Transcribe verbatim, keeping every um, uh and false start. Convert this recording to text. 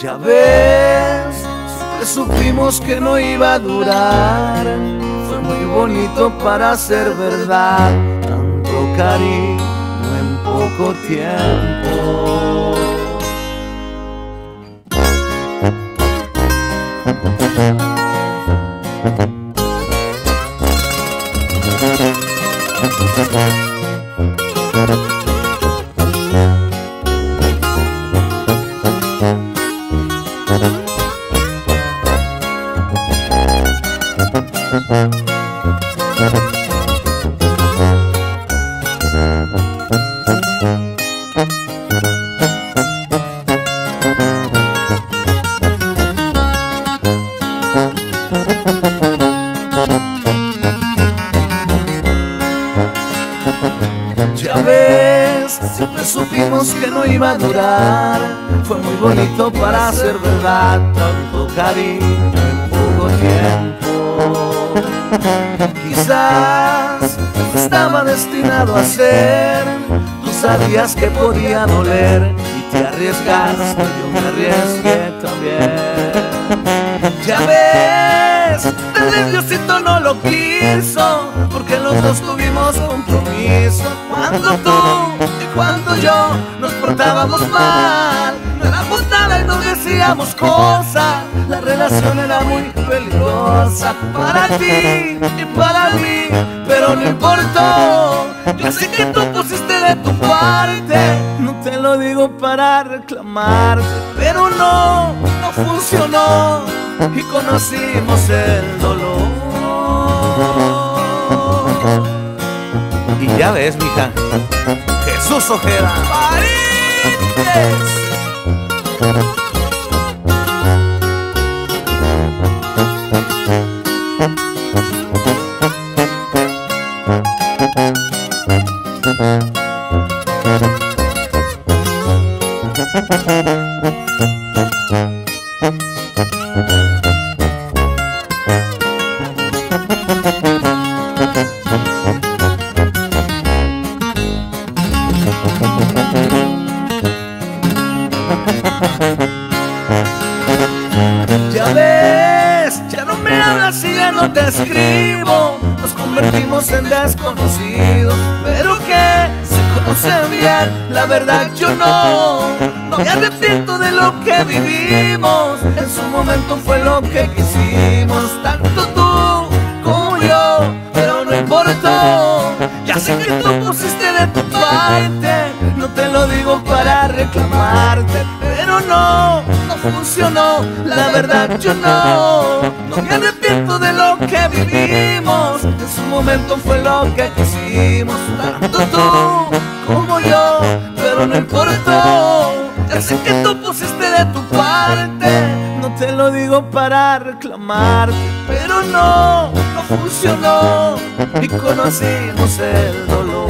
Ya ves, siempre supimos que no iba a durar. Fue muy bonito para ser verdad, tanto cariño en poco tiempo. Ya ves, siempre supimos que no iba a durar. Fue muy bonito para ser verdad, tanto cariño en poco tiempo. Quizás estaba destinado a ser, tú sabías que podía doler y te arriesgaste, yo me arriesgué también. Ya ves, el Diosito no lo quiso, porque los dos tuvimos compromiso. Cuando tú y cuando yo nos portábamos mal, no éramos nada y nos decíamos cosas. La relación era muy peligrosa para ti y para mí, pero no importó. Yo sé que tú pusiste de tu parte, no te lo digo para reclamarte, pero no, no funcionó y conocimos el dolor. Y ya ves, mija, Jesús Ojeda, ¡parientes! Ya ves, ya no me hablas y ya no te escribo. Nos convertimos en desconocidos, pero que se conocen bien. La verdad yo no, no me arrepiento de lo que vivimos. En su momento fue lo que quisimos, tanto tú como yo, pero no importó. Ya sé que tú pusiste de tu parte, no te lo digo para reclamarte, pero no, no funcionó. La verdad yo no, no me arrepiento de lo que vivimos. En su momento fue lo que quisimos, tanto tú como yo, pero no importó. Ya sé que tú pusiste de tu parte, no te lo digo para reclamarte, pero no, no funcionó y conocimos el dolor.